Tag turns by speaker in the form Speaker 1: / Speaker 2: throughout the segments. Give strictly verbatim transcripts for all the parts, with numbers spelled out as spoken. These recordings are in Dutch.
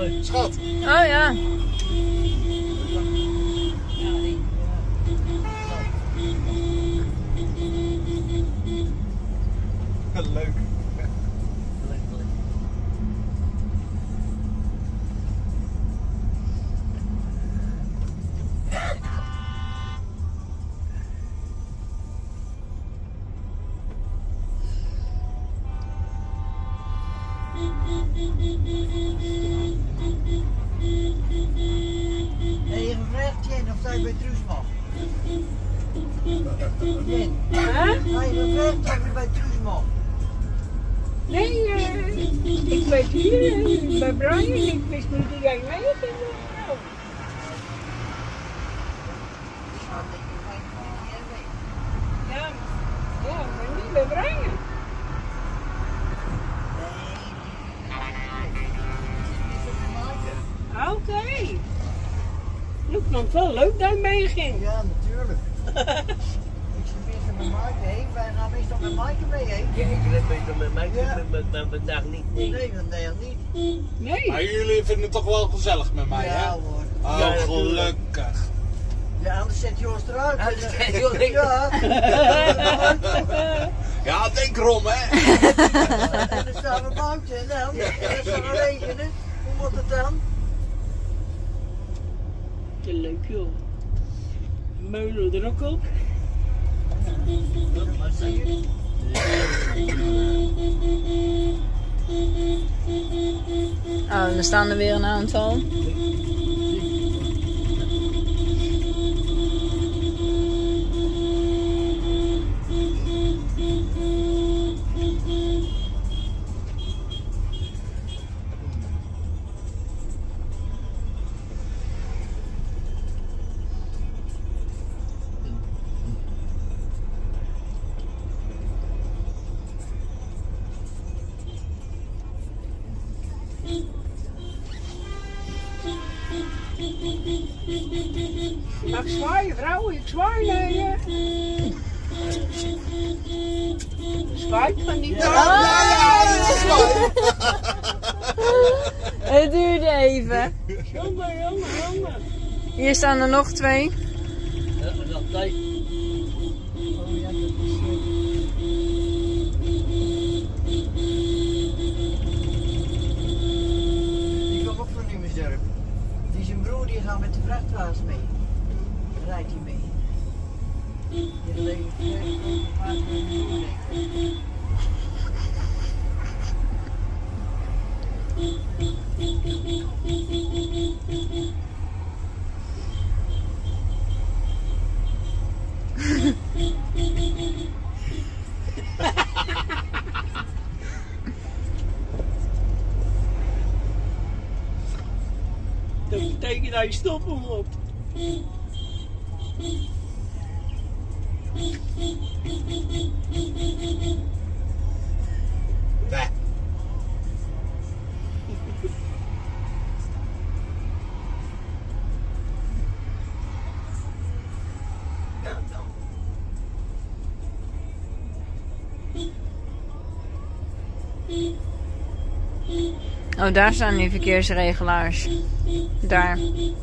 Speaker 1: Schat.
Speaker 2: Oh ja.
Speaker 1: Leuk.
Speaker 3: Heb je gevraagd, Jen, of jij bij Truus mag? Jen,
Speaker 4: Huh?
Speaker 3: heb je gevraagd of je bij Truus mag?
Speaker 4: Nee, uh, ik ben hier uh, bij Brian. Ik wist niet dat jij mee ging. Nou. Ja, ja, maar niet bij Brian. Oké. Okay. Ik vond het wel leuk dat hij mee ging.
Speaker 3: Ja, natuurlijk. Ik zit meestal met Maaike heen. Wij gaan meestal met Maaike mee heen.
Speaker 5: Ja, ik ben meestal met Maaike, ja. maar, maar vandaag niet. Nee,
Speaker 3: nee vandaag niet.
Speaker 4: Nee.
Speaker 1: Maar jullie vinden het toch wel gezellig met mij,
Speaker 3: ja,
Speaker 1: hè?
Speaker 3: Hoor.
Speaker 1: Oh,
Speaker 5: ja,
Speaker 1: gelukkig.
Speaker 3: Ja, anders zet je ons eruit.
Speaker 5: Ja,
Speaker 3: en,
Speaker 5: zet je ons
Speaker 3: ja.
Speaker 1: Ja, denk erom, hè?
Speaker 3: En dan staan we buiten en dan, en dan zal het regenen. Hoe moet het dan?
Speaker 4: Te leuk joh. Meulen er ook op.
Speaker 2: Oh, er staan er weer een aantal.
Speaker 4: Mag zwaaien, vrouw? Ik zwaai naar je. Zwaait van niet.
Speaker 1: Ja, ja, ja,
Speaker 2: Het duurde even.
Speaker 4: Jongen, jongen, jongen.
Speaker 2: Hier staan er nog twee.
Speaker 5: Ja, dat tijd.
Speaker 3: Oh ja, dat is... Die kwam ook van Nieuwsdorp. Die zijn broer die gaat met de vrachtwagens mee. Daar rijdt hij mee. Die leeft een paar keer.
Speaker 4: Dat betekent dat je stoppen moet.
Speaker 1: Nee.
Speaker 2: Oh, daar staan die verkeersregelaars. Daar.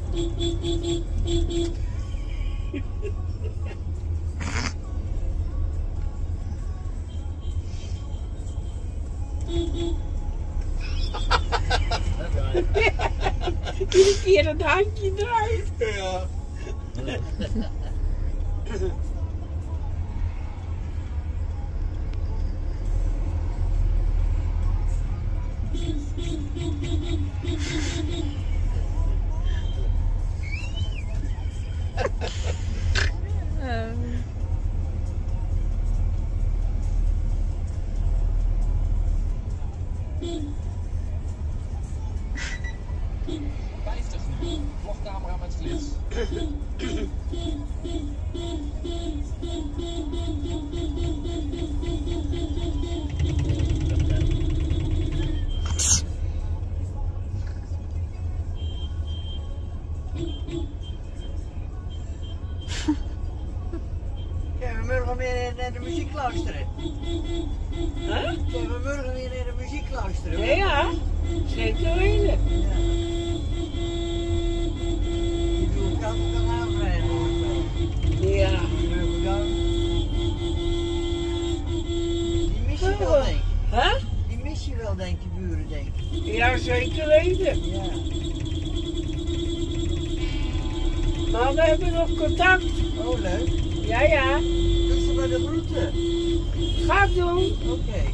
Speaker 4: Iedere keer het handje draait.
Speaker 1: Ja.
Speaker 6: vijftig nu. Vlogcamera met flits.
Speaker 3: Ja, we mogen weer naar de muziek luisteren.
Speaker 4: Huh?
Speaker 3: Ja, we mogen weer naar de muziek luisteren.
Speaker 4: Ja, ja. Zeker weten.
Speaker 3: Ja.
Speaker 4: Maar we hebben nog contact.
Speaker 3: Oh, leuk.
Speaker 4: Ja, ja.
Speaker 3: Dat is bij de groeten.
Speaker 4: Ga ik doen.
Speaker 3: Oké.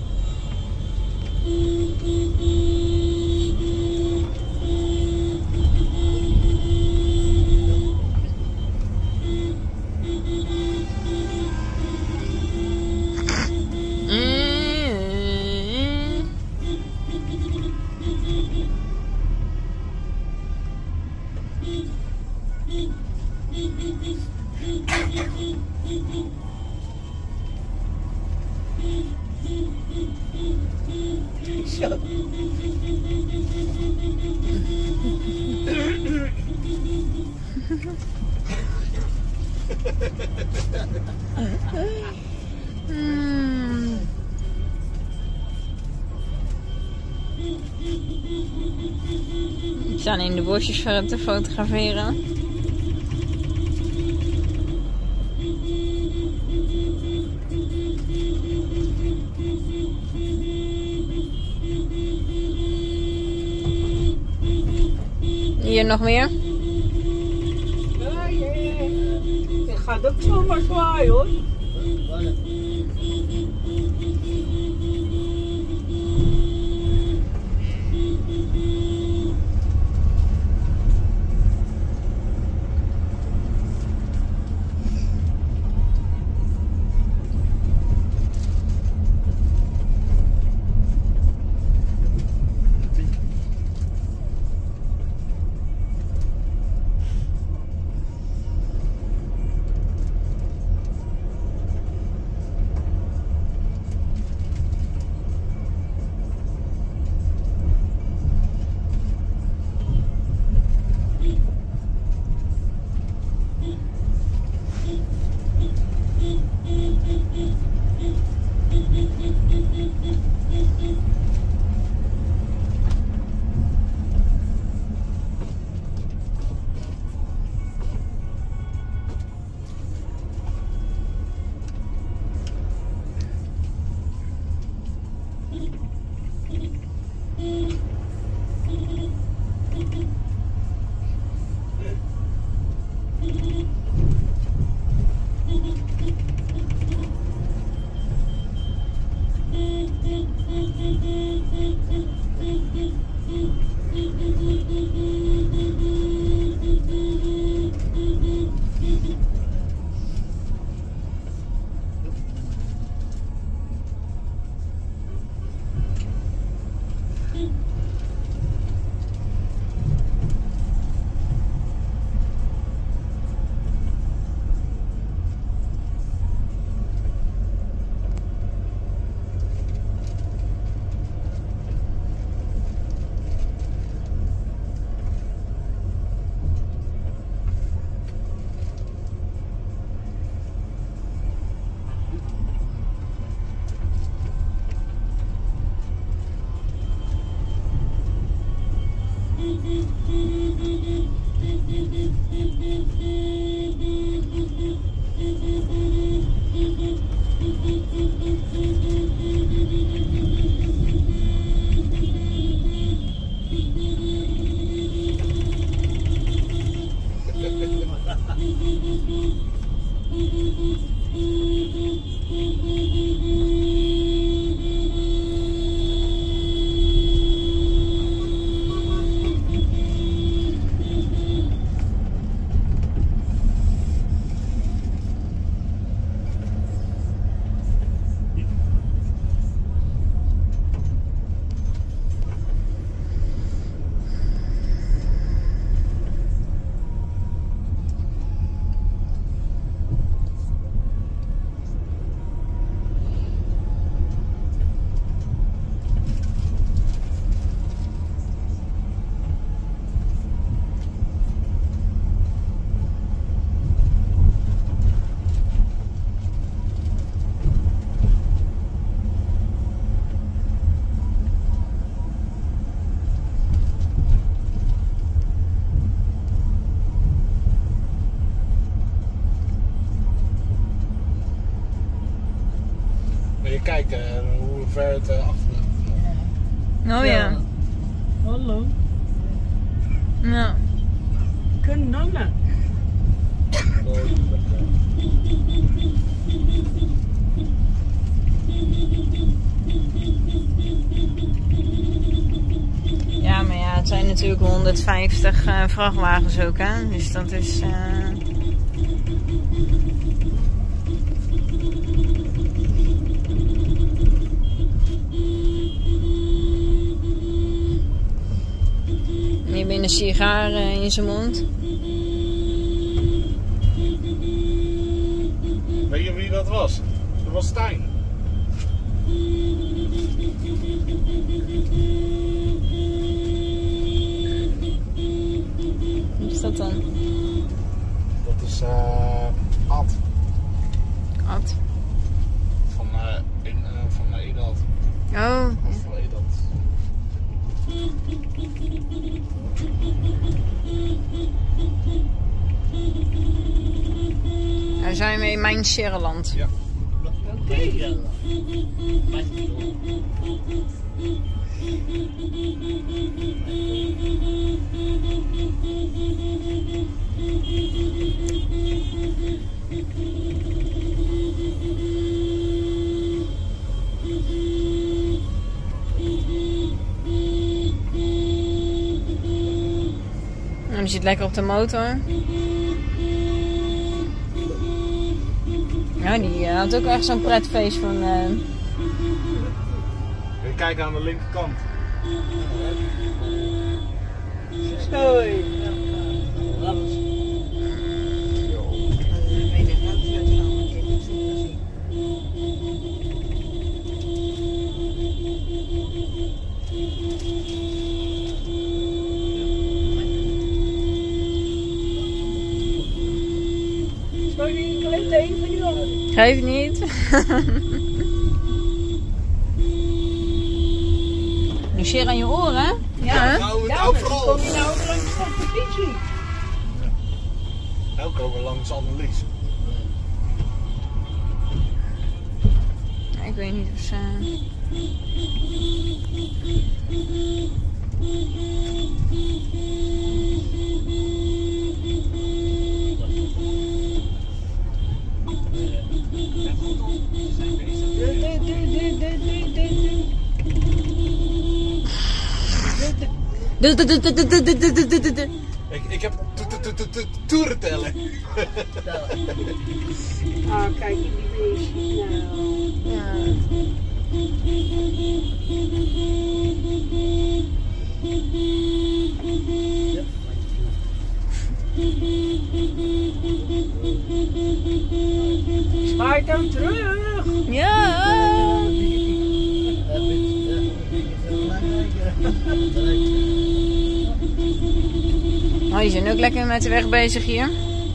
Speaker 3: Zo.
Speaker 2: Mm. We staan in de bosjes voor het te fotograferen. Hier nog meer?
Speaker 4: Ja, ja, ja. Het gaat ook zomaar zwaaien hoor.
Speaker 1: Kijken hoe ver het uh, achterlaat.
Speaker 2: Oh ja.
Speaker 4: Hallo.
Speaker 2: Ja.
Speaker 4: Kunnen dan.
Speaker 2: Ja, maar ja, het zijn natuurlijk honderdvijftig uh, vrachtwagens ook, hè. Dus dat is... Uh... Hier ben een sigaar uh, in zijn mond.
Speaker 1: Weet je wie dat was? Dat was Stijn.
Speaker 2: Wie is dat dan?
Speaker 1: Dat is uh, Ad.
Speaker 2: Ad.
Speaker 1: Van, uh, in, uh, van uh, Edad.
Speaker 2: Oh.
Speaker 1: Of van Edad.
Speaker 2: Daar zijn we in mijn Sierland.
Speaker 1: Ja.
Speaker 4: Oké.
Speaker 5: Ja.
Speaker 2: Nou, die zit lekker op de motor. Ja, die uh, had ook echt zo'n pretfeest van... Uh...
Speaker 1: Kijk aan de linkerkant.
Speaker 4: Sorry. Sorry, ik let even niet op.
Speaker 2: Geef niet. Nu zeer aan je oren, hè? Ja, hè?
Speaker 1: Nou,
Speaker 4: Ja,
Speaker 1: nou
Speaker 4: maar
Speaker 1: vooral.
Speaker 4: kom je nou langs de competitie?
Speaker 1: Nou komen we langs Annelies.
Speaker 2: Ik weet niet of ze...
Speaker 4: De, de, de, de, de, de, de.
Speaker 2: Du- du- du- du- du- du- du- du- du- du- du.
Speaker 1: Ik, ik heb toeren tellen.
Speaker 4: Ah, kijk, die beestjes nou.
Speaker 2: Ja.
Speaker 4: Schaai dan terug.
Speaker 2: Ja. Oh, die zijn ook lekker met de weg bezig hier.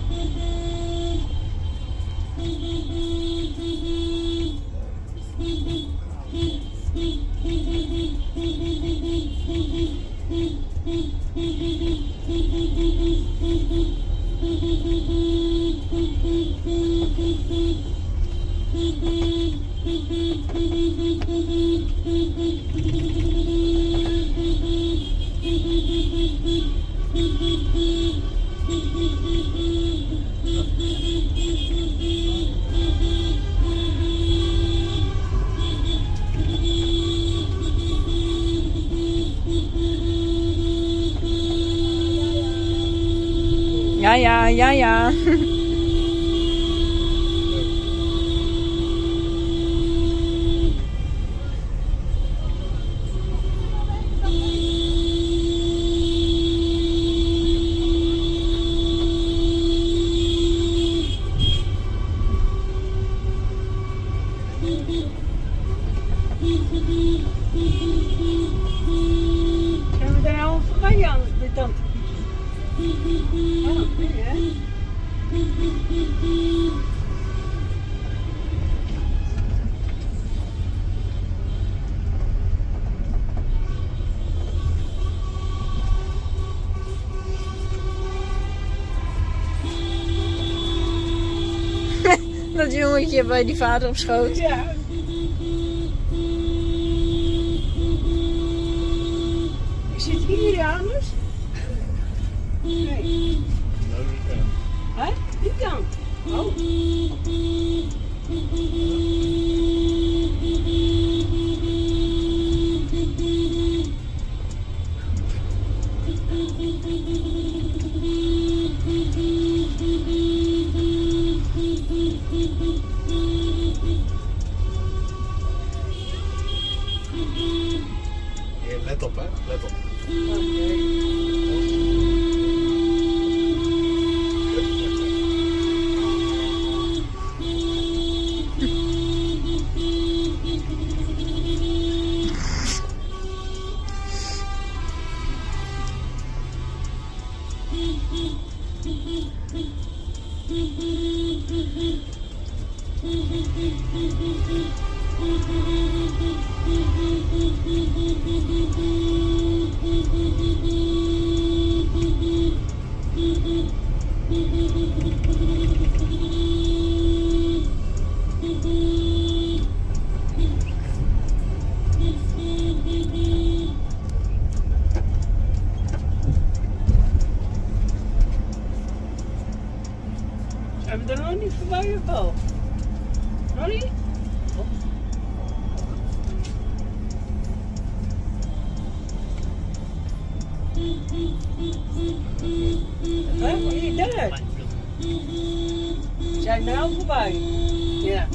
Speaker 2: Ja, ja, ja, ja.
Speaker 4: Zijn we daar al voorbij aan de tante? Oh, nee, hè?
Speaker 2: Dat jongetje bij die vader op schoot.
Speaker 4: Ja. Is het hier, Janus? Nee. Hè? Zijn we er nog niet voorbij of wel? Nog niet? Hé, wat is dat? Zijn we er al voorbij? Ja.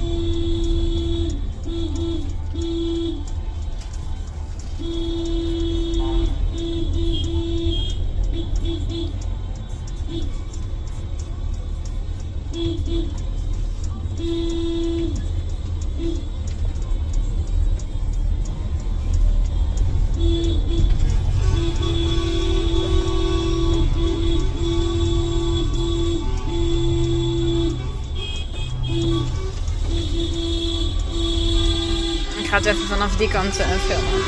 Speaker 2: Ik ga het even vanaf die kant uh, filmen.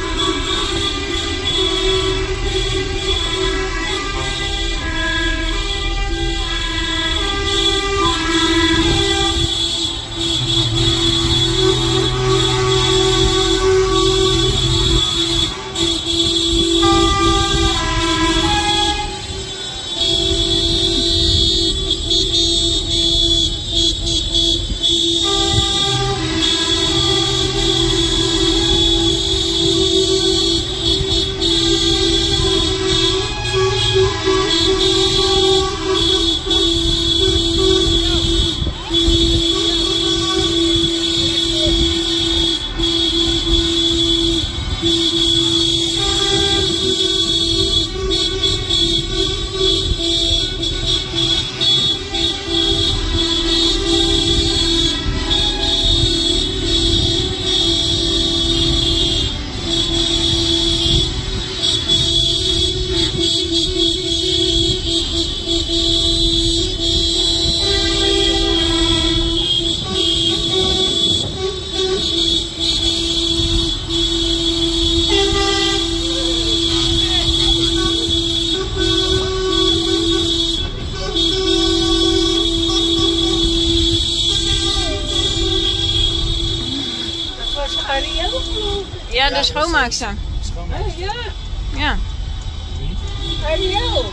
Speaker 2: Ja, de schoonmaakster.
Speaker 4: Oh, ja.
Speaker 2: Ja.
Speaker 4: Ariel.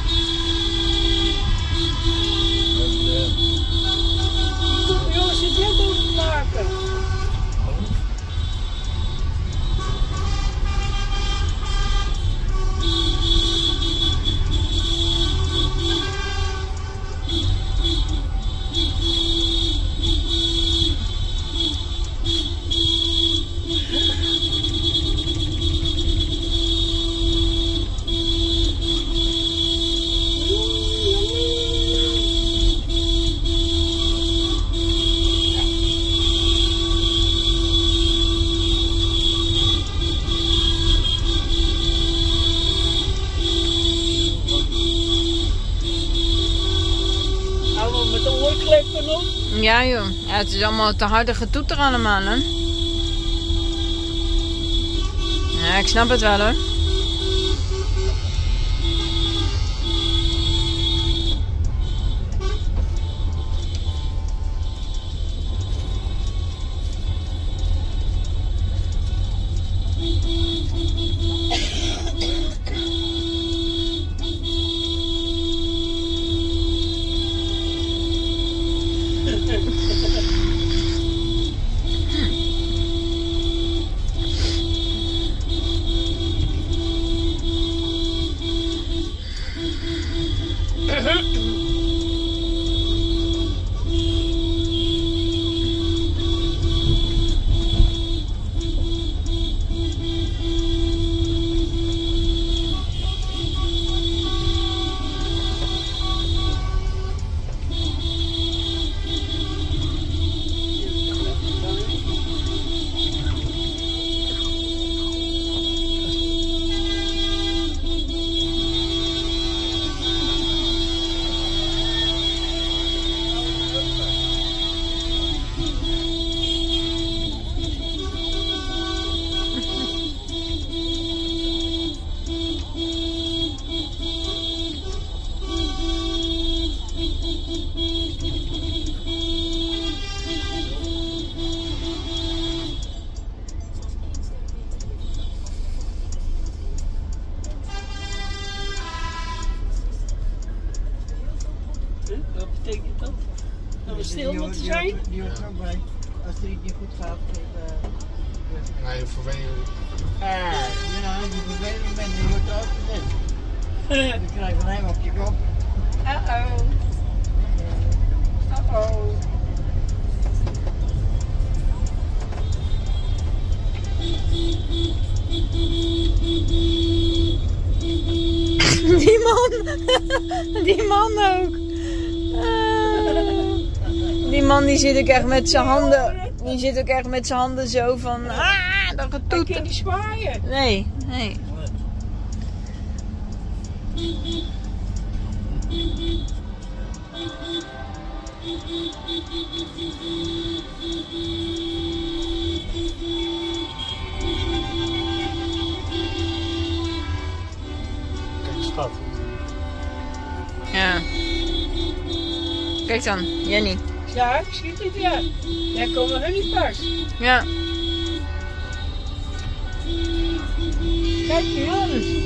Speaker 4: Jongens, het net op maken.
Speaker 2: Ja joh, ja, het is allemaal te harde getoeter allemaal hè. Ja, ik snap het wel hoor.
Speaker 4: Wat betekent dat? Dat we stil
Speaker 3: Die
Speaker 4: moeten
Speaker 3: hoort-
Speaker 4: zijn?
Speaker 3: Die hoort, die hoort er ook bij. Als het er iets niet goed gaat. Even, uh,
Speaker 1: Nee, vervelend.
Speaker 3: ah, ja, die vervelende mensen die hoort er ook gezet. Die krijgen een hem op je kop.
Speaker 4: Uh-oh. Uh-oh.
Speaker 2: Die man. Die man ook. Ah. Die man die zit ook echt met zijn handen. Die zit ook echt met zijn handen zo van. Ah, dat
Speaker 4: Ik
Speaker 2: getoeter.
Speaker 4: kan niet zwaaien.
Speaker 2: Nee, nee.
Speaker 1: Kijk, schat.
Speaker 2: Ja. Kijk dan, Jenny.
Speaker 4: Ja, ik zie het, ja. Daar komen hun niet pas.
Speaker 2: Ja.
Speaker 4: Kijk, Johannes.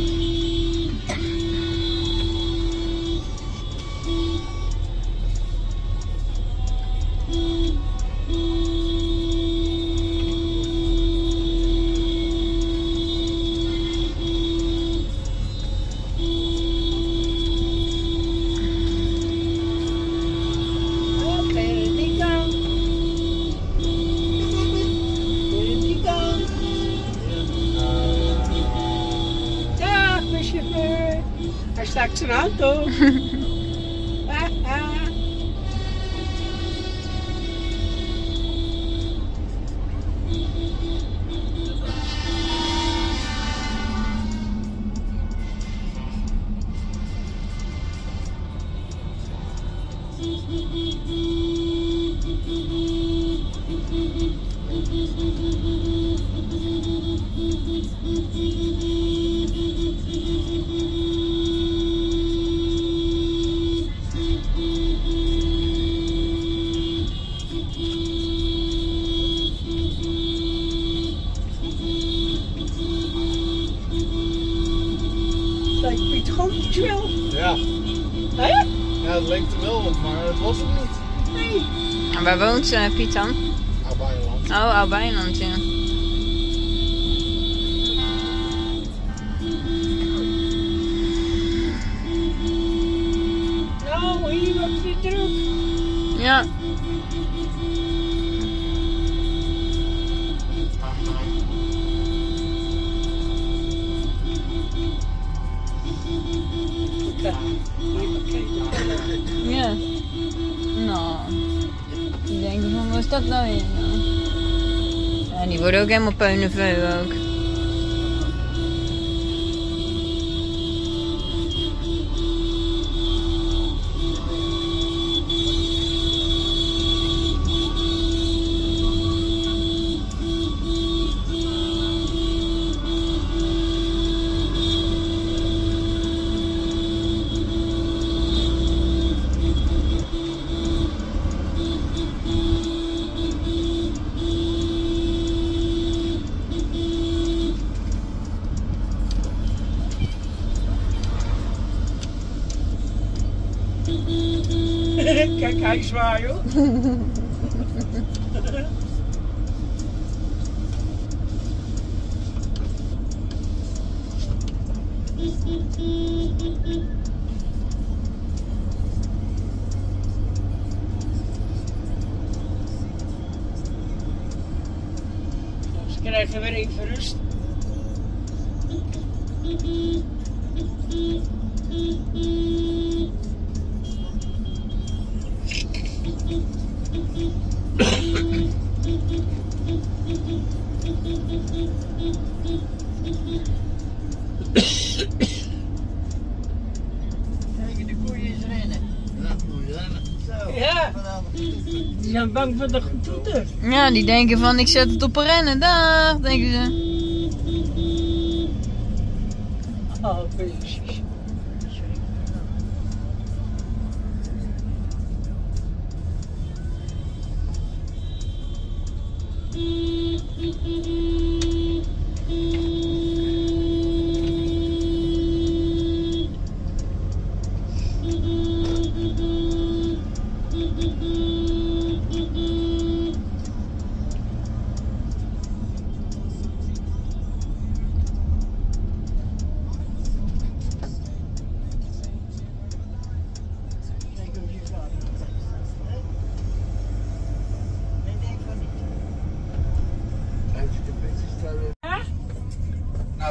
Speaker 4: Hij staat zijn auto. Ah, ah. Lijkt Piet Goompjes wel.
Speaker 1: Ja.
Speaker 4: Hè?
Speaker 1: Ja, het leek er wel op, maar het was het niet.
Speaker 4: Nee.
Speaker 2: En waar woont uh, Piet dan?
Speaker 1: Oud-Beijerland.
Speaker 2: Oh, Oud-Beijerland, ja.
Speaker 4: Nou, hier wordt weer druk.
Speaker 2: Ja. Ja. Nou. Die denken van, wat is dat nou weer? Nou? Ja, die worden ook helemaal peuneveu ook.
Speaker 4: Kijk, hij zwaait hoor. Ze krijgen weer even rust.
Speaker 3: Kijk, de koeien is rennen. Ja, koeien rennen. Zo.
Speaker 4: Ja.
Speaker 3: Vanavond.
Speaker 4: Die zijn bang voor de getoeter.
Speaker 2: Ja, die denken van, ik zet het op een rennen. Dag, denken ze.
Speaker 4: Oh, precies.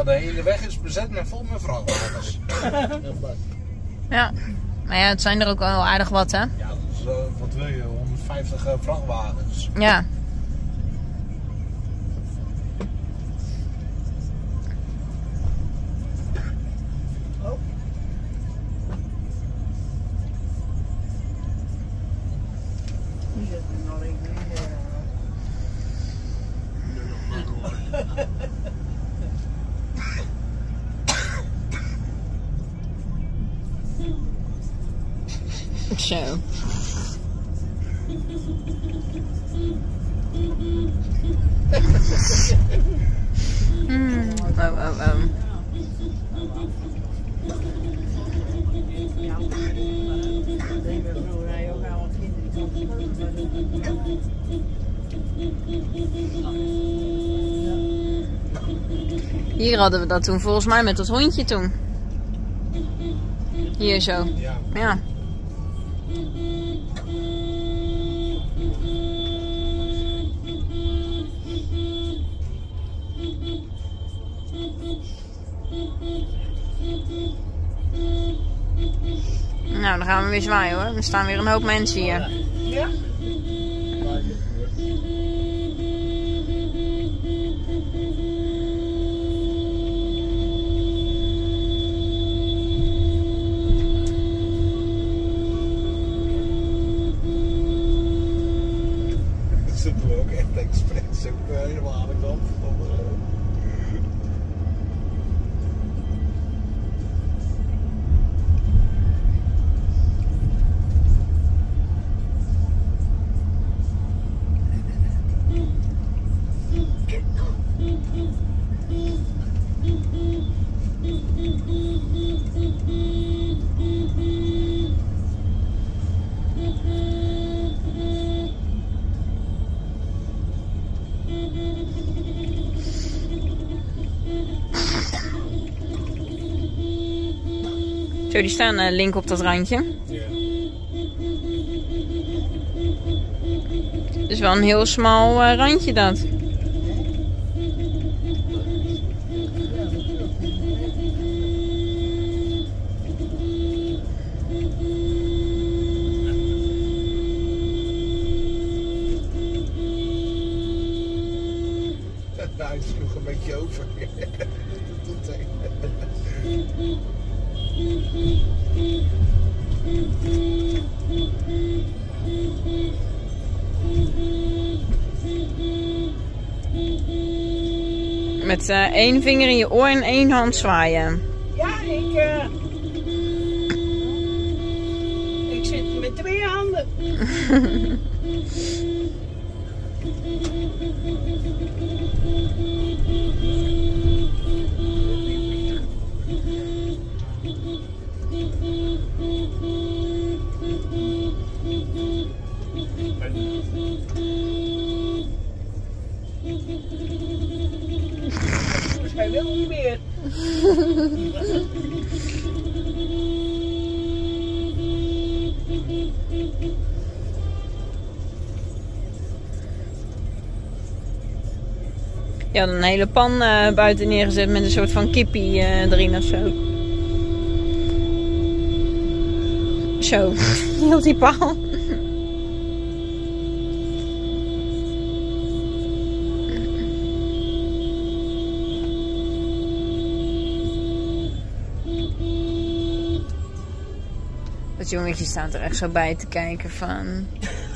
Speaker 1: de hele weg is bezet met vol met vrachtwagens.
Speaker 2: Ja. Maar ja, het zijn er ook wel aardig wat, hè?
Speaker 1: Ja, dus, uh, wat wil je? honderdvijftig uh, vrachtwagens.
Speaker 2: Ja.
Speaker 3: Oh. Die zit er nog even in. Uh...
Speaker 2: Zo. Mm. Oh, oh, oh.
Speaker 3: Ja, dat deden we vroeger hij ook al als kinderen die kon.
Speaker 2: Hier hadden we dat toen volgens mij met dat hondje toen. Hier zo.
Speaker 1: Ja.
Speaker 2: Ja. Nou, dan gaan we weer zwaaien hoor. Er staan weer een hoop mensen hier.
Speaker 3: Ja?
Speaker 1: Dat zitten we ook echt expres ook uh, helemaal aan de kant van de...
Speaker 2: Zo, die staan uh, link op dat randje.
Speaker 1: Ja.
Speaker 2: Dus wel een heel smal uh, randje dat.
Speaker 1: Nou, het sloeg een beetje over. Dat doet hij.
Speaker 2: Met uh, één vinger in je oor en één hand zwaaien.
Speaker 4: Ja, ik, uh, ik zit met twee handen. Hij wil niet meer.
Speaker 2: Je had een hele pan uh, buiten neergezet met een soort van kippie uh, erin of zo. Zo, heel die paal. Dat jongetje staat er echt zo bij te kijken van...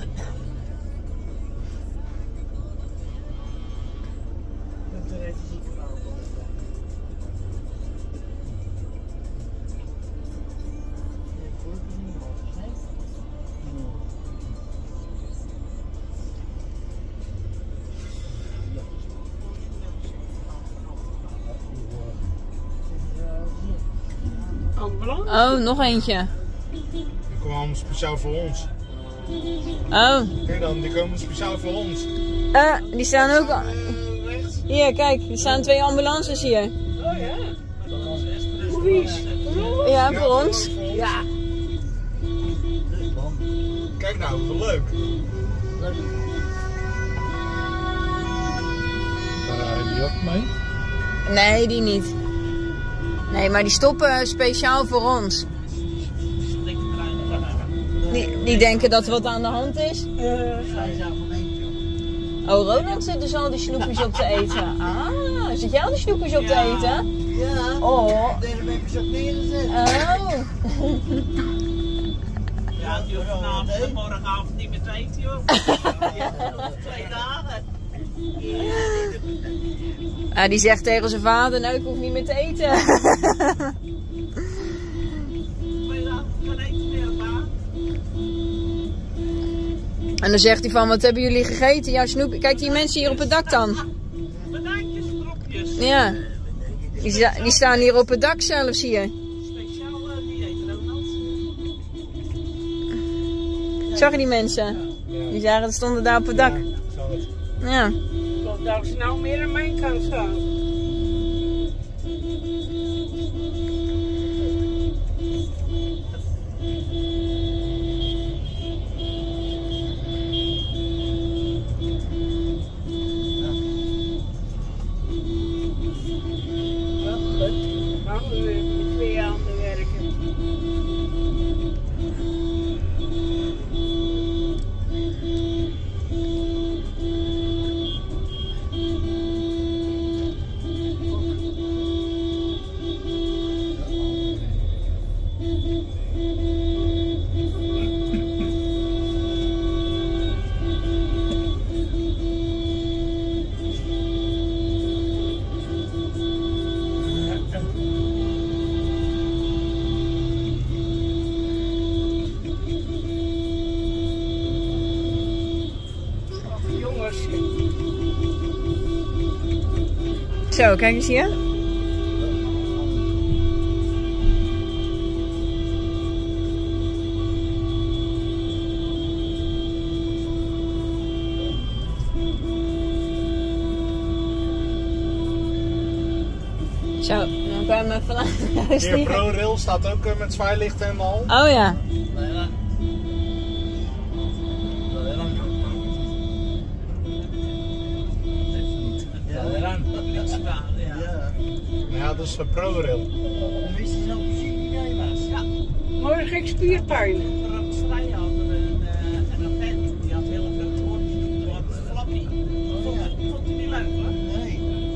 Speaker 2: Oh, nog eentje.
Speaker 1: Die komen allemaal speciaal voor ons.
Speaker 2: Oh.
Speaker 1: Kijk dan, die komen speciaal voor ons.
Speaker 2: Uh, die staan ook al.
Speaker 1: Uh, rechts.
Speaker 2: Hier, kijk, er staan twee ambulances hier.
Speaker 4: Oh ja. Voor wie is?
Speaker 2: Ja, voor ons.
Speaker 4: Ja.
Speaker 1: Kijk nou, wat leuk. Waar rijden die ook mee?
Speaker 2: Nee, die niet. Nee, maar die stoppen speciaal voor ons. Die, die denken dat er wat aan de hand is.
Speaker 3: Zij zijn gemeente, joh.
Speaker 2: Oh, Roland zit dus al die snoepjes op te eten. Ah, zit jij al die snoepjes op te eten?
Speaker 3: Ja.
Speaker 2: Oh.
Speaker 3: Daarom heb je ze ook neergezet.
Speaker 2: Oh.
Speaker 5: Ja, die hoeft vanavond en morgenavond niet meer te eten, joh. Ja, nog twee dagen.
Speaker 2: Ah, die zegt tegen zijn vader, nou ik hoef niet meer te eten.
Speaker 5: Twee dagen geen eten meer, pa.
Speaker 2: En dan zegt hij van, wat hebben jullie gegeten? Ja, snoep. Kijk die mensen hier op het dak dan.
Speaker 5: Banaantjes, dropjes.
Speaker 2: Ja. Die, sta- die staan hier op het dak zelf, zie je.
Speaker 5: Speciaal uh, dieet, Ronald.
Speaker 2: Zag je die mensen? Die zagen, dat stonden daar op het dak.
Speaker 1: Zal het.
Speaker 2: Ja.
Speaker 4: Tot dat ze nou meer aan mijn kant staan. Wel goed. Nou, we hebben twee aan te werken. Jongens,
Speaker 2: Zo, kijk eens hier. Zo, dan kan je me even laten
Speaker 1: Hier
Speaker 2: stieren.
Speaker 1: ProRail staat ook uh, met zwaailichten en al.
Speaker 2: Oh ja.
Speaker 3: Ja.
Speaker 1: Ja, dat is uh, ProRail.
Speaker 3: Wist je zelf precies wie jij was?
Speaker 5: Ja,
Speaker 4: morgen heb ik spierpijn.
Speaker 5: voor een strijd hadden we een, uh, en een vent, die had heel veel woordjes, die had flappy. Vond hij vond hij niet leuk, hoor.
Speaker 3: Nee.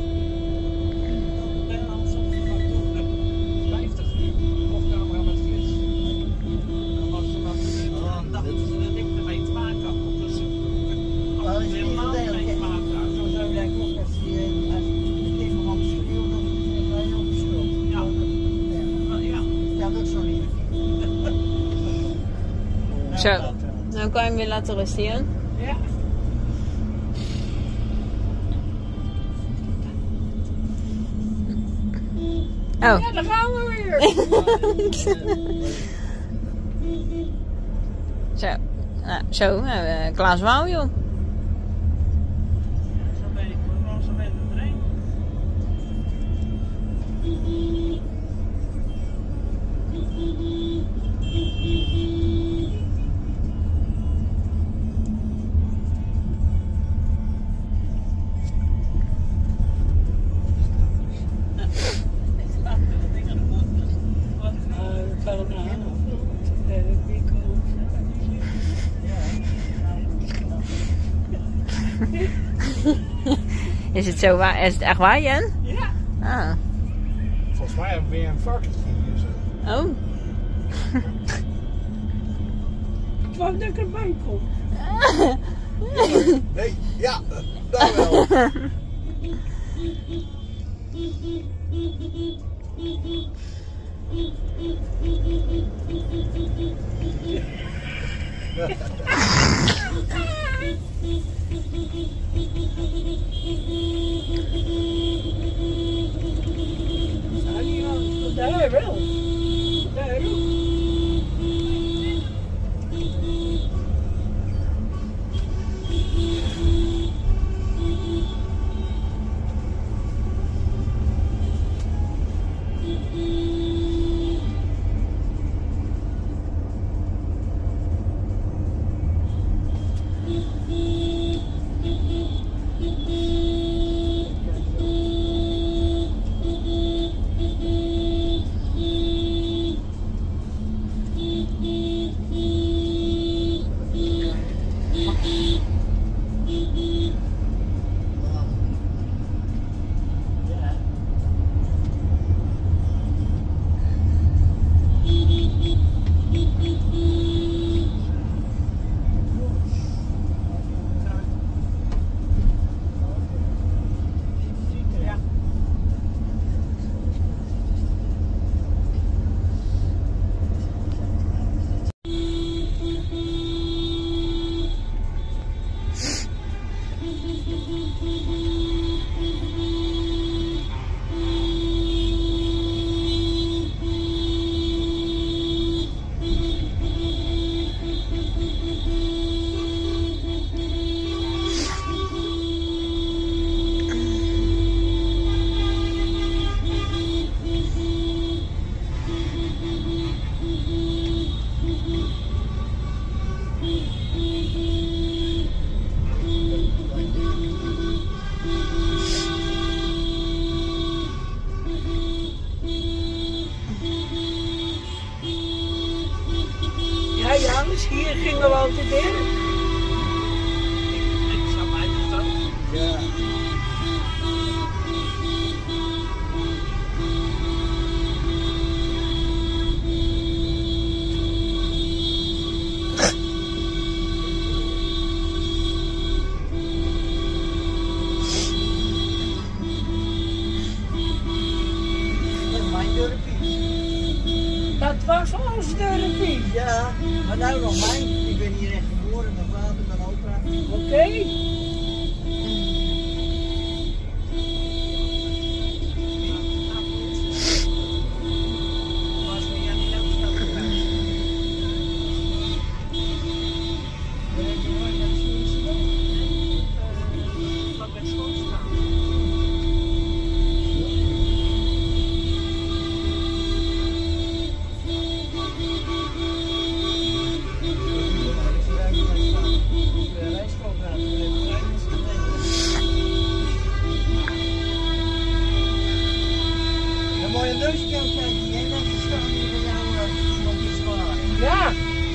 Speaker 5: Ik ben al zo van toe.
Speaker 6: vijftig uur. Vlogcamera met flits.
Speaker 5: Dan was ze wat, dan dachten ze dat ik ermee te maken had. Dus
Speaker 3: Maar
Speaker 5: had
Speaker 3: als
Speaker 5: ik
Speaker 3: je
Speaker 5: helemaal
Speaker 3: niet
Speaker 5: mee te maken had.
Speaker 3: zo zou je denken, ook als je als je tegen man schreeuwt, dan ga je op de schuld.
Speaker 5: Ja. Maar ja,
Speaker 3: Ja, dat is zo niet.
Speaker 2: Zo. Nou kan je hem weer laten rusten, Jan.
Speaker 4: Ja.
Speaker 2: Oh.
Speaker 4: Ja, daar gaan we weer.
Speaker 2: Zo. Nou, zo. Nou, uh, Klaas Wauw, joh.
Speaker 5: zo ben ik, maar zo ben ik erin.
Speaker 2: Is het zo waar? Is het echt waar, Jan?
Speaker 4: Ja.
Speaker 2: Ah.
Speaker 1: Volgens mij hebben we weer een varkentje hier zo.
Speaker 2: Oh.
Speaker 4: Ik wou dat ik erbij kom.
Speaker 1: Nee, ja, daar wel.
Speaker 4: Ja, die was- daar wel. Daar ook. Ja, Jans, hier gingen we altijd in.
Speaker 5: Ik zou mij dus dan.
Speaker 3: Ja. Dat is mijn dorpje.
Speaker 4: Dat was ons dorpje.
Speaker 3: Ja, maar nou nog mijn. Ik ben hier echt geboren, mijn vader, mijn opa.
Speaker 4: Oké.
Speaker 5: Was er ja niet ook zo geweest. Wat met school staan.
Speaker 3: Een mooie neuskant kijk je, hè? Dat is staan hier van jou nog iets zwaar.
Speaker 4: Ja.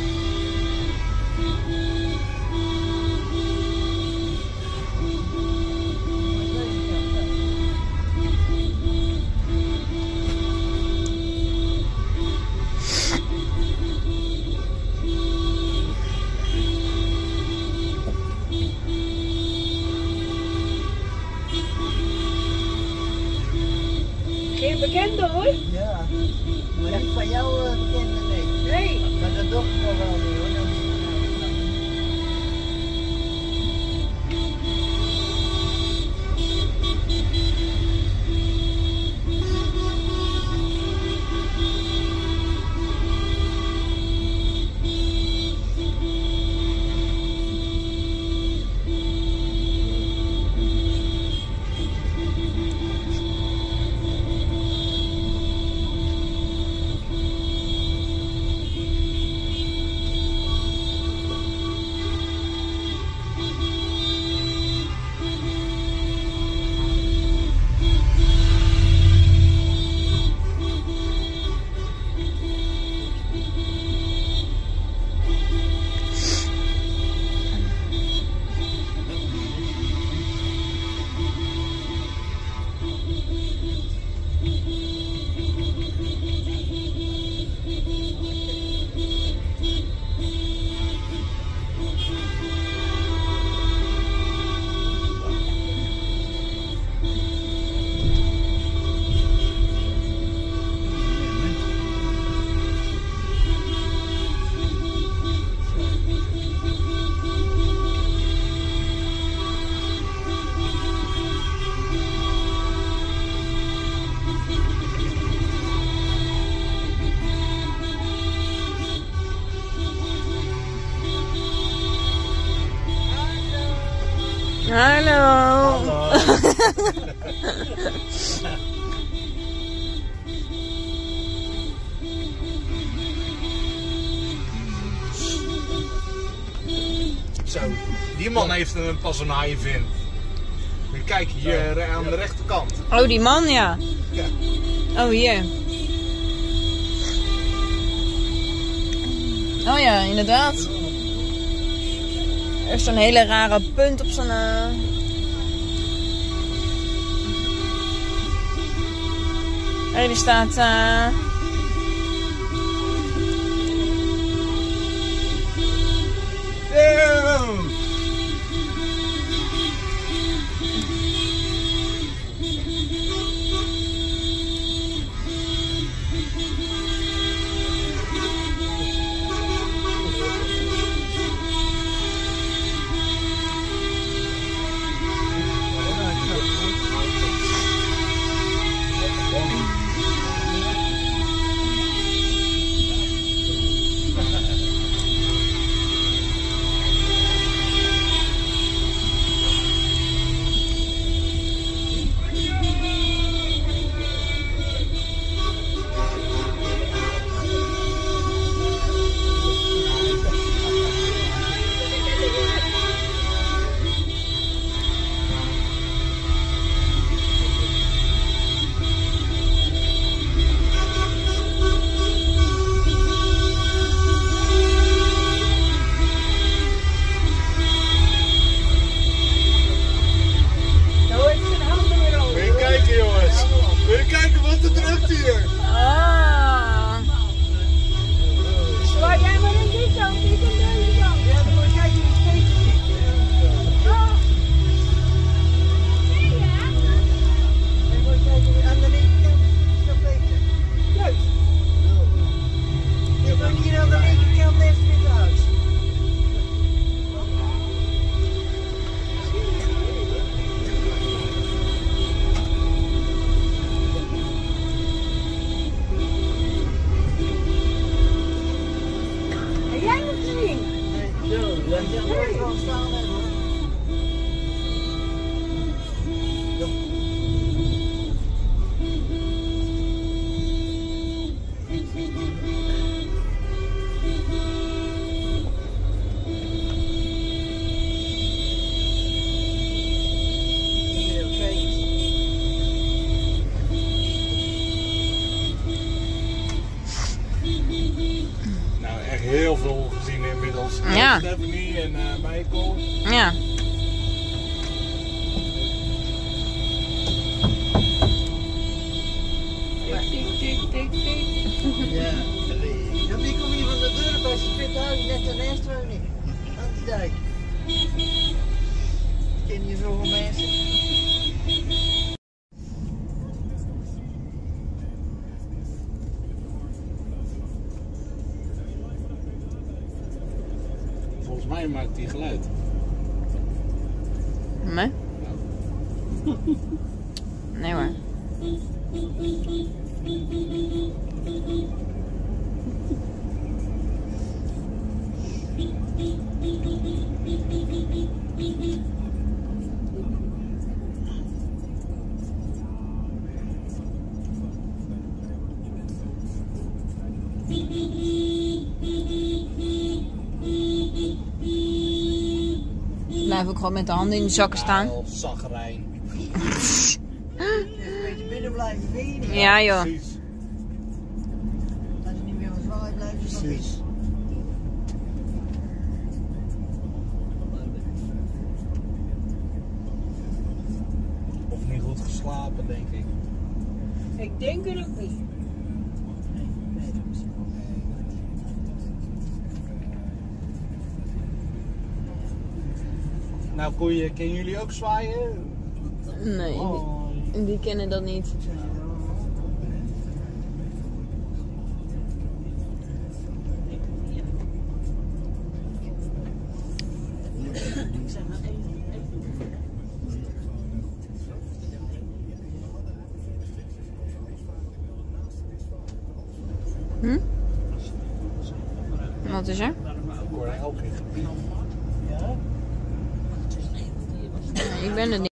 Speaker 4: Geen bekende hoor.
Speaker 3: Ja, maar niet van jou uh, bekende, nee.
Speaker 4: Nee.
Speaker 3: Maar dat dochter nog wel niet hoor. Dat is-
Speaker 2: Hallo.
Speaker 1: Zo, die man heeft een pas een haaien vind. Kijk hier eh, aan de rechterkant.
Speaker 2: Oh, die man, ja.
Speaker 1: Ja.
Speaker 2: Oh, hier. Oh ja, inderdaad. Er is zo'n hele rare punt op zo'n... Uh... Hé, die staat... Uh...
Speaker 1: Damn! Heel veel gezien inmiddels.
Speaker 2: Ja.
Speaker 1: Stephanie en uh, Michael.
Speaker 2: Ja.
Speaker 4: Tik, tik, tik, tik.
Speaker 3: Ja. Ja, die komt hier van de deur bij zijn fit huis, net daarnaast woning. Aan die dijk. Ik ken hier zoveel mensen.
Speaker 1: Volgens mij maakt die geluid.
Speaker 2: Nee? Nee hoor. Blijf ook gewoon met de handen in de zakken staan.
Speaker 1: Ja, zagrijn.
Speaker 3: Even een beetje binnen blijven, weet je niet.
Speaker 2: Ja joh.
Speaker 1: Precies.
Speaker 3: Als je niet meer wat zwaar blijft, is het nog
Speaker 1: Precies.
Speaker 3: iets.
Speaker 1: Of niet goed geslapen, denk ik.
Speaker 4: Ik denk het ook niet.
Speaker 1: Nou, koeien, kennen jullie ook zwaaien?
Speaker 2: Nee,
Speaker 1: Oh.
Speaker 2: die, die kennen dat niet. Hm? Wat is er?
Speaker 1: Ik hoor elke keer.
Speaker 3: Ja?
Speaker 2: Nee, ik ben er niet.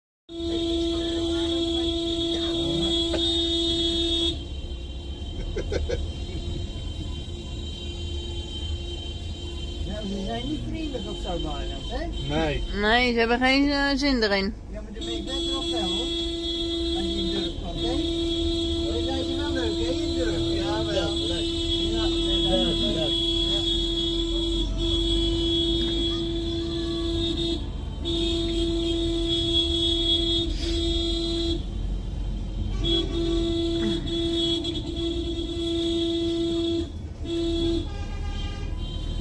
Speaker 3: Nou, ze zijn niet vriendelijk of zo bijna, hè?
Speaker 1: Nee.
Speaker 2: Nee, ze hebben geen uh, zin erin.
Speaker 3: Ja, maar de meest beter op wel, hoor. Als je in Durf komt, hè? Dan zijn ze wel leuk, hè, in Durf? Ja, wel. Ja, leuk. Ja, leuk. Ja.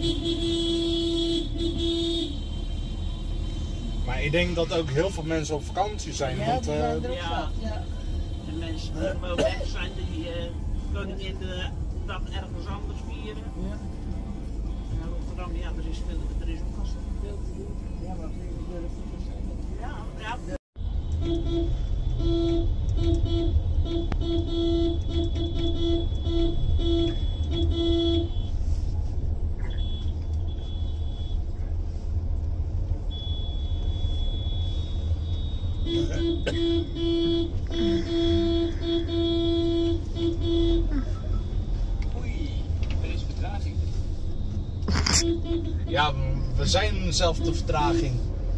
Speaker 1: Maar ik denk dat ook heel veel mensen op vakantie zijn.
Speaker 3: Ja,
Speaker 1: want,
Speaker 3: die
Speaker 1: uh,
Speaker 3: zijn er ook
Speaker 5: ja.
Speaker 3: zat, ja.
Speaker 5: De mensen die gewoon weg zijn, die uh, kunnen in de dag ergens anders vieren.
Speaker 3: Ja.
Speaker 5: Ja, Rotterdam, ja, er is, veel, er is ook vast veel te doen.
Speaker 3: Ja, maar we durven te zijn.
Speaker 5: Ja, ja.
Speaker 6: Oei, er is vertraging.
Speaker 1: ja, we zijn zelf de vertraging.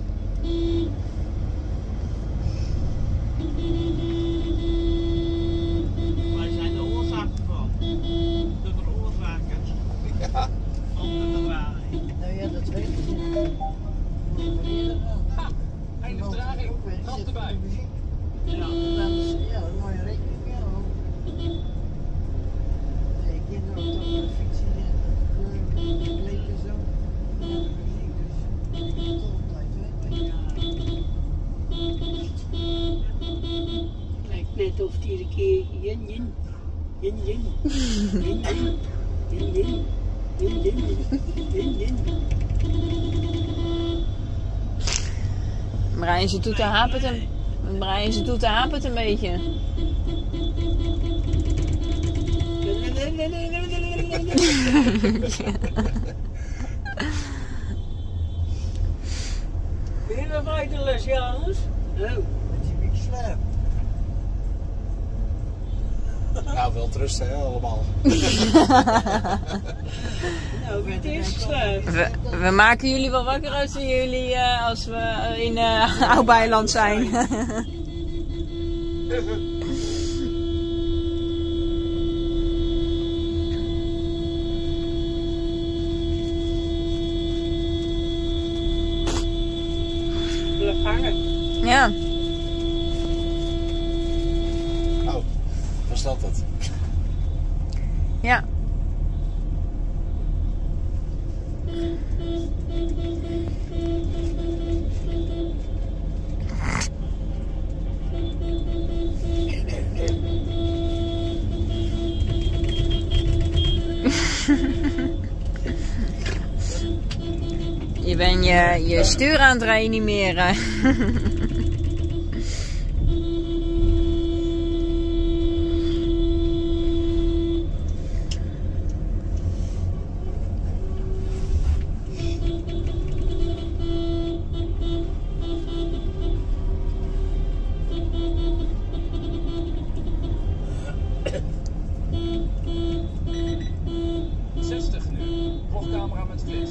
Speaker 5: Wij zijn de oorzaak van. De veroorzakers
Speaker 1: Ja.
Speaker 5: van de vertraging.
Speaker 3: Nou ja, dat weet ik niet.
Speaker 6: Ha, einde vertraging. Geld erbij.
Speaker 5: Ja.
Speaker 3: Dat is, ja, een mooie rekening. Ja, hoor. Nee, kinderen op de fictie en leken zo. Ja, de muziek, dus tot op tijd, weet je.
Speaker 4: Lijkt net of het iedere keer yin yin, yin yin, yin yin, yin yin, yin yin, yin yin.
Speaker 2: Brian, ze doet de hapert een, Brian, ze doet de hapert een beetje.
Speaker 4: Weer een buitenles, Janus? Oh.
Speaker 3: Met die big slap.
Speaker 1: Nou, wel rusten, hè, allemaal.
Speaker 4: Nou, het is slaap.
Speaker 2: We, we maken jullie wel wakker als we, jullie, uh, als we in uh, Oud-Beiland zijn.
Speaker 4: Blijf hangen.
Speaker 2: Ja.
Speaker 1: Oh, was dat het?
Speaker 2: Ja. Je bent je, je stuur aan het reanimeren.
Speaker 6: zestig nu. Vlogcamera met flits.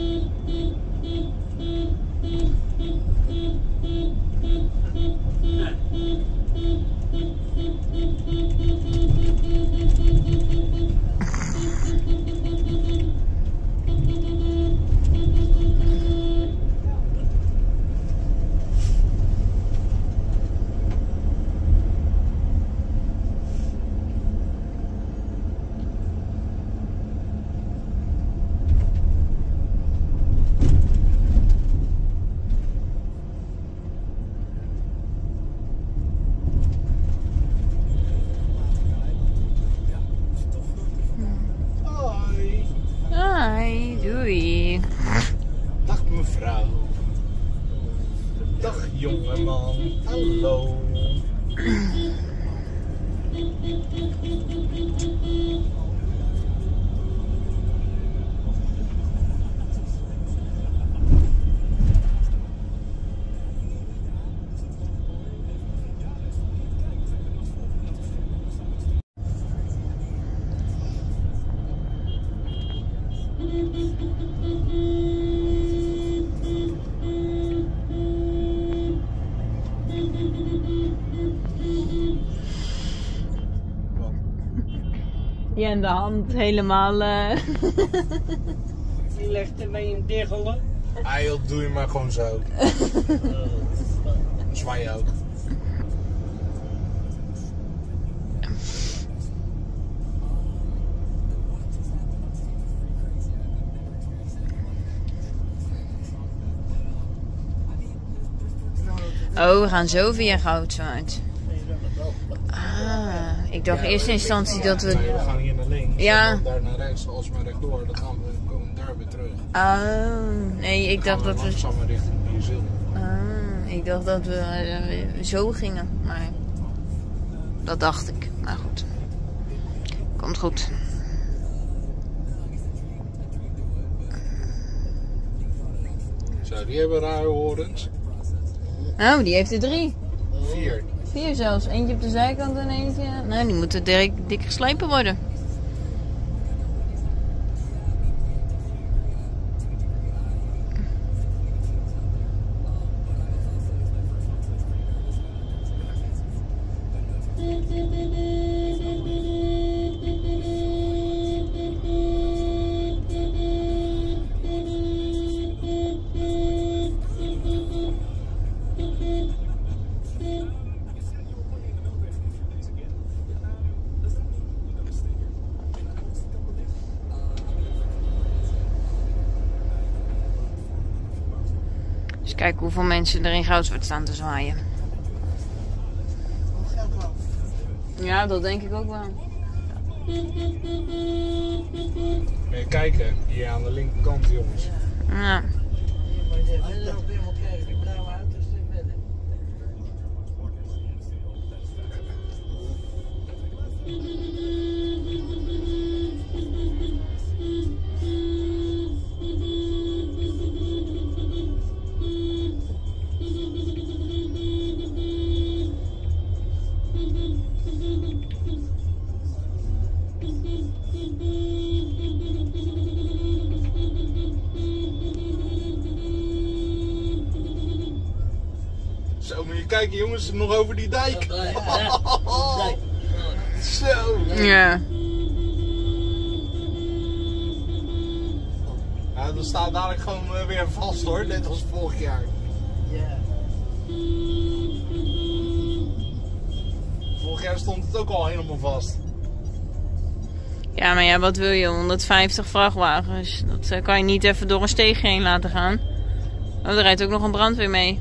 Speaker 1: Hoi.
Speaker 2: Hoi, doei.
Speaker 1: Dag mevrouw. Dag jongeman. Hallo.
Speaker 2: Je en de hand helemaal... Uh...
Speaker 4: Die legt ermee een diggelen.
Speaker 1: Ah joh, doe je maar gewoon zo. Zwaai je ook.
Speaker 2: Oh, we gaan zo via Goudzwaard. Ah, ik dacht in eerste instantie dat
Speaker 1: Nee, we
Speaker 2: we...
Speaker 1: gaan hier naar links.
Speaker 2: Ja.
Speaker 1: En dan daar naar rechts. Als we rechtdoor, dan gaan we komen daar weer terug.
Speaker 2: Oh, nee, ik dacht dat we...
Speaker 1: Langzaam richting Nieuw-Zeeland.
Speaker 2: Ah, ik dacht dat we uh, zo gingen, maar... Dat dacht ik, maar goed. Komt goed.
Speaker 1: Zo, die hebben rare horens.
Speaker 2: Oh, die heeft er drie.
Speaker 1: Vier.
Speaker 2: Vier zelfs. Eentje op de zijkant en eentje... Nou, die moeten dik, dik geslepen worden. Dus kijken hoeveel mensen er in Goudzwaard staan te zwaaien.
Speaker 3: Hoe gaat dat?
Speaker 2: Ja, dat denk ik ook wel.
Speaker 1: Moet je kijken, hier aan de linkerkant, jongens.
Speaker 2: Ja.
Speaker 3: Hier moet je even erop helemaal kijken, die blauwe auto is er verder.
Speaker 1: Zo, moet je kijken, jongens, nog over die dijk. Zo.
Speaker 2: Ja.
Speaker 1: Ja, dat staat dadelijk gewoon uh, weer vast hoor, net als vorig jaar.
Speaker 3: Ja.
Speaker 1: Vorig jaar stond het ook al helemaal vast.
Speaker 2: Ja, maar ja, wat wil je? honderdvijftig vrachtwagens. Dat uh, kan je niet even door een steeg heen laten gaan. Oh, er rijdt ook nog een brandweer mee.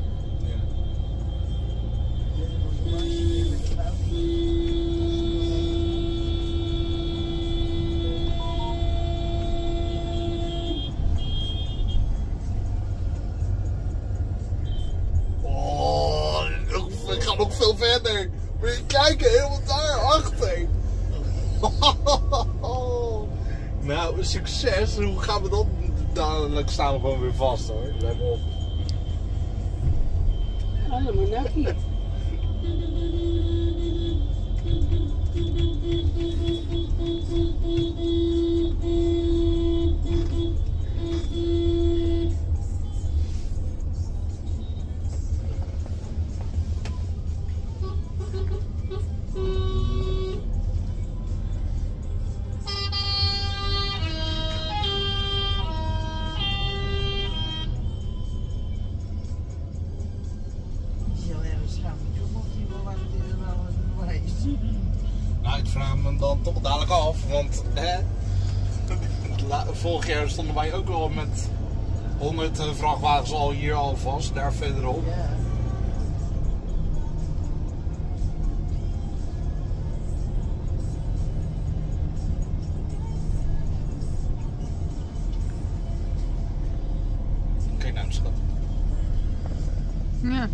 Speaker 1: Oh, ik ga nog veel verder. Moet je kijken, helemaal daar achter. Nou, succes. Hoe gaan we dat? Dadelijk staan we gewoon weer vast hoor. Let op.
Speaker 4: Allemaal nakkie.
Speaker 1: Nou, ik vraag me dan toch dadelijk af, want hè, vorig jaar stonden wij ook al met honderd uh, vrachtwagens al hier al vast, daar verderop.
Speaker 3: Ja.
Speaker 1: Kijk nou, schat.
Speaker 2: Ja.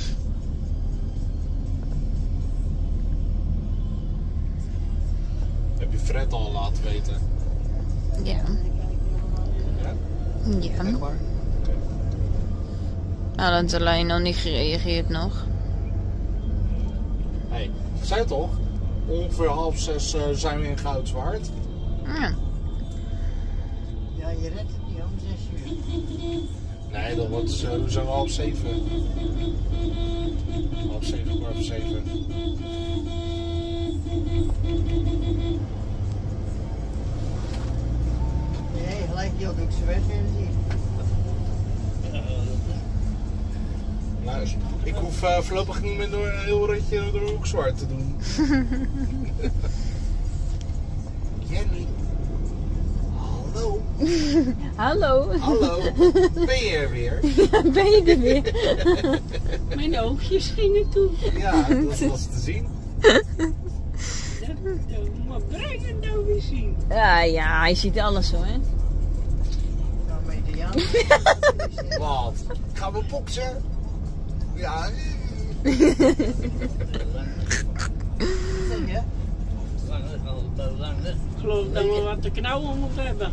Speaker 1: Heb je Fred al laten weten?
Speaker 2: Ja.
Speaker 1: Ja?
Speaker 2: Ja.
Speaker 1: Echt waar? Oké.
Speaker 2: Nou, dat is alleen nog niet gereageerd nog.
Speaker 1: Hé, hey, ik zei het toch? Ongeveer half zes uh, zijn we in Goudzwaard.
Speaker 2: Ja.
Speaker 3: Ja, je redt het niet om zes uur.
Speaker 1: Nee, dat wordt sowieso half zeven. Half zeven, kwart voor zeven.
Speaker 3: Nee, gelijk heel doe ik ze weg en zien.
Speaker 1: Nou, ik hoef uh, voorlopig niet meer door een heel ritje door Hoekzwaard te doen. Jenny. Hallo.
Speaker 2: Hallo.
Speaker 1: Hallo, ben je er weer?
Speaker 2: Ben je er weer?
Speaker 4: Mijn oogjes gingen toe.
Speaker 1: Ja, dat was te zien.
Speaker 4: Dat moet Brian nou weer zien.
Speaker 2: Ja, ja, hij ziet alles hoor.
Speaker 3: Nou, met de Jan.
Speaker 1: Wat? Gaan we boksen? Ja.
Speaker 3: Zeg je?
Speaker 5: Ik geloof dat we wat te knauwen moeten hebben.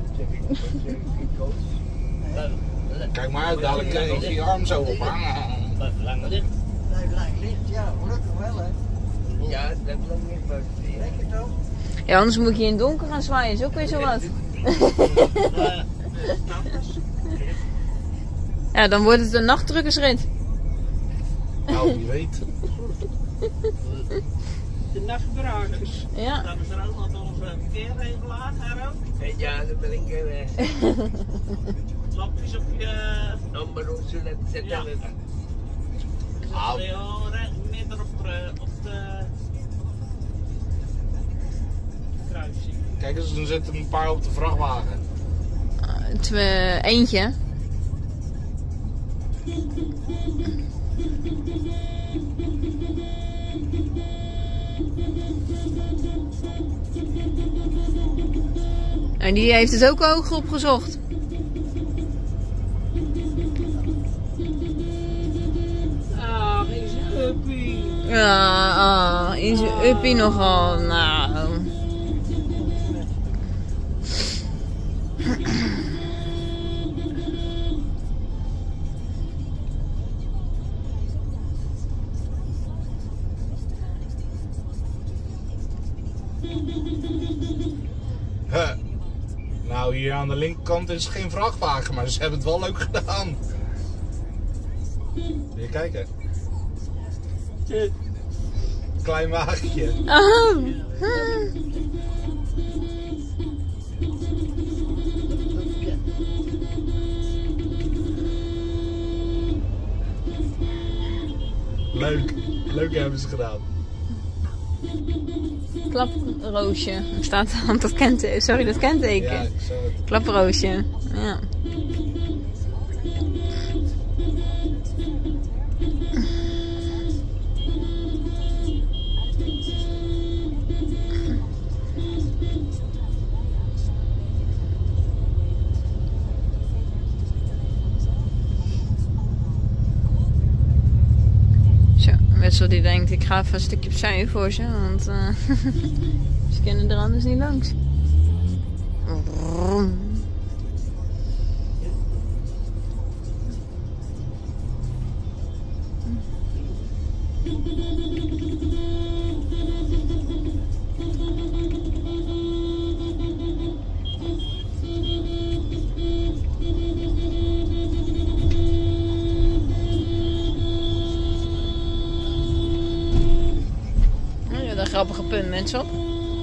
Speaker 1: Kijk maar uit, dadelijk krijg je je arm zo op.
Speaker 5: Blijf lang dicht.
Speaker 3: Blijf lang licht, ja, gelukkig wel hè.
Speaker 6: Ja, dat blijft lang niet buiten.
Speaker 3: Lekker toch?
Speaker 2: Ja, anders moet je in het donker gaan zwaaien. Is ook weer zo wat. Ja, dan wordt het een nachtdrukkersrit.
Speaker 1: Nou, wie weet.
Speaker 4: De nachtbrakers.
Speaker 2: Ja.
Speaker 5: Dan is er ook nog onze verkeerregelaar, Haro.
Speaker 6: Ja, dat ben ik weer.
Speaker 5: Lampjes op je...
Speaker 6: Nummer op zullen zetten.
Speaker 5: Ja.
Speaker 1: Ah.
Speaker 5: Zet je al recht midden op de, op de kruising.
Speaker 1: Kijk eens, dan zitten een paar op de vrachtwagen.
Speaker 2: Twee, eentje. En die heeft het ook hoog opgezocht.
Speaker 4: Ah, is een uppie.
Speaker 2: Ja, ah, in zijn uppie nogal. Nou.
Speaker 1: Huh. Nou, hier aan de linkerkant is geen vrachtwagen, maar ze hebben het wel leuk gedaan. Wil je kijken? Klein wagentje.
Speaker 2: Oh.
Speaker 1: Leuk. Leuk hebben ze gedaan.
Speaker 2: Klaproosje. Er staat aan dat kenteken. Sorry, dat kenteken.
Speaker 1: Ja, ik zou het.
Speaker 2: Klaproosje. Ja. Zo, Wessel die denkt, ik ga even een stukje opzij voor ze, want uh, ze kunnen er anders niet langs. Ja, een grappige punt, mensen op.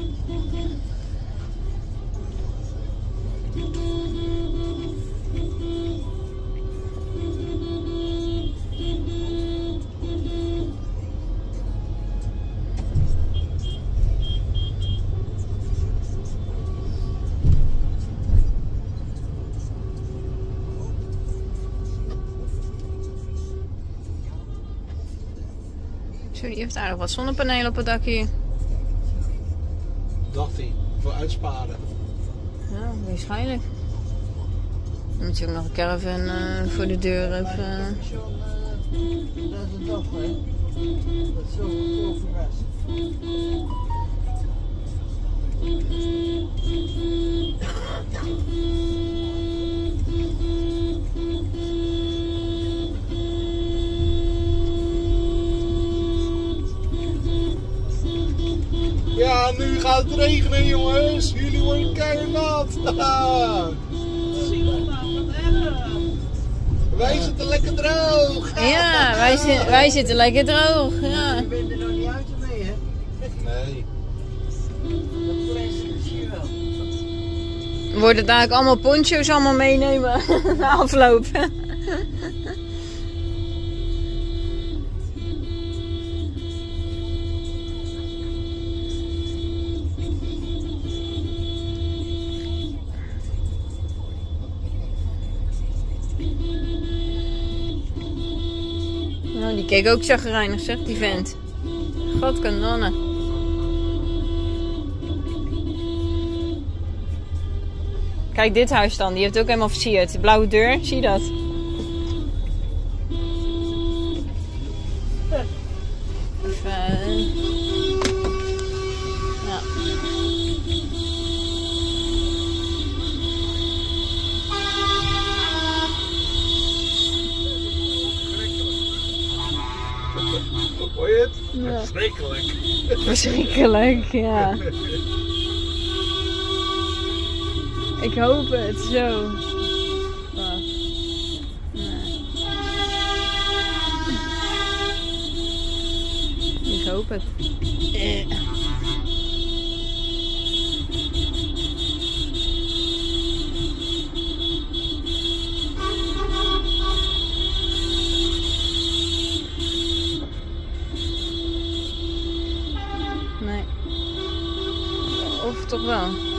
Speaker 2: Zo, die heeft aardig wat zonnepanelen op het dak hier.
Speaker 1: Dacht hij, voor uitsparen.
Speaker 2: Ja, waarschijnlijk. Dan moet je ook nog een caravan uh, voor de deur hebben. Uh...
Speaker 3: Dat is een dag hè. Dat is zo goedkoop was.
Speaker 1: Ja, nu gaat het regenen, jongens. Jullie worden keihard.
Speaker 5: Zie je nou, wat erg.
Speaker 1: Wij zitten lekker droog.
Speaker 2: Ja, wij, zi wij zitten lekker droog. Ja.
Speaker 3: Je bent er nog niet uit ermee hè.
Speaker 1: Nee.
Speaker 3: Dat plastic misschien wel.
Speaker 2: Worden dadelijk allemaal poncho's allemaal meenemen na afloop. Nou, die keek ook chagrijnig, zegt die vent. Godkanonnen. Kijk, dit huis dan. Die heeft ook helemaal versierd. De blauwe deur, zie je dat? Even... Ja.
Speaker 1: Hoor je het?
Speaker 2: Ja.
Speaker 1: Verschrikkelijk.
Speaker 2: Verschrikkelijk, ja. Ik hoop het, zo. Wacht. Nee. Ik hoop het. Eh. Nee. Of toch wel?